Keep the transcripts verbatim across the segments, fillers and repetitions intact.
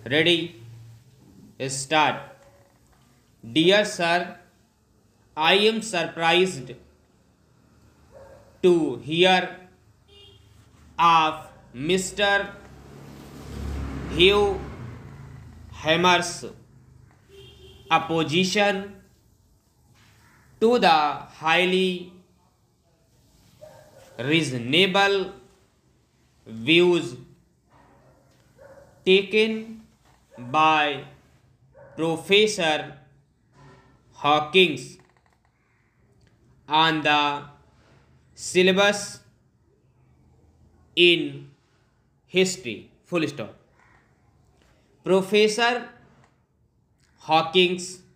Ready? Start. Dear sir, I am surprised to hear of Mister Hugh Hammer's opposition to the highly reasonable views taken by Professor Hawkins on the syllabus in history. Full stop. Professor Hawkins,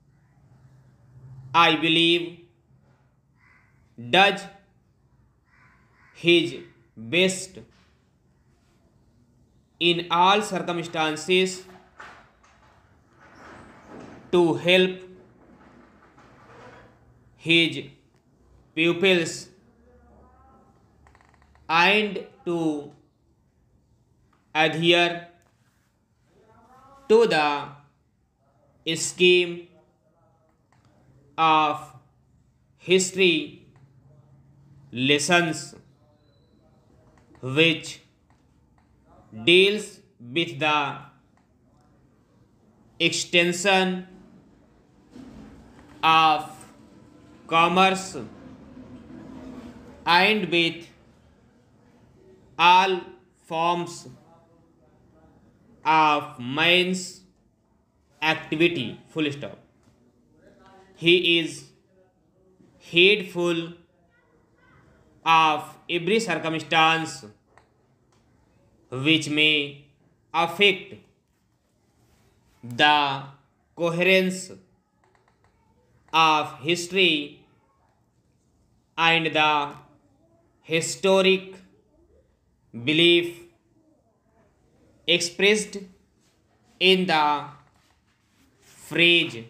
I believe, does his best in all circumstances to help his pupils and to adhere to the scheme of history lessons which deals with the extension of commerce and with all forms of man's activity. Full stop. He is heedful of every circumstance which may affect the coherence of history and the historic belief expressed in the phrase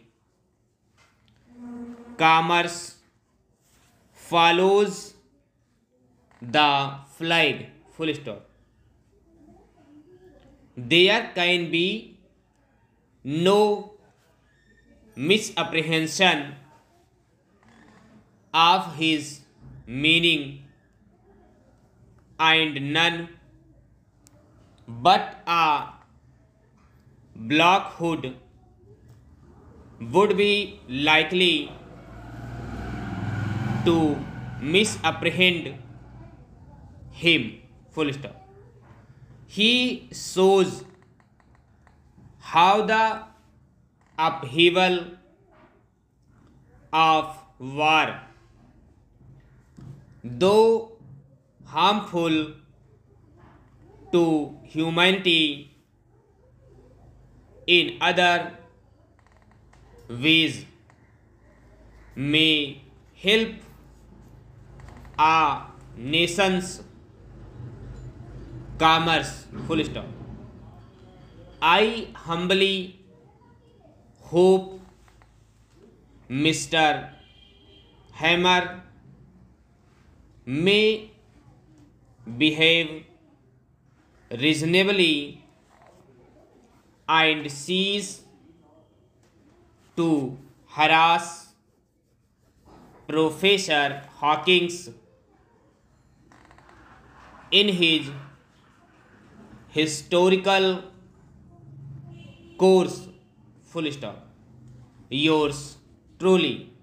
commerce follows the flag. Full stop. There can be no misapprehension of his meaning and none but a blockhood would be likely to misapprehend him. Full stop. He shows how the upheaval of war, though harmful to humanity in other ways, may help a nation's commerce. Full stop. I humbly hope Mister Hammer may behave reasonably and cease to harass Professor Hawkins in his historical course. Full stop. Yours truly,